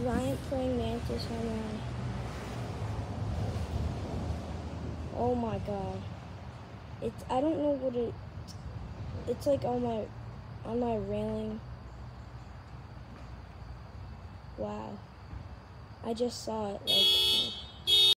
giant praying mantis on my... Oh my god. I don't know what it's like on my railing. Wow. I just saw it, like...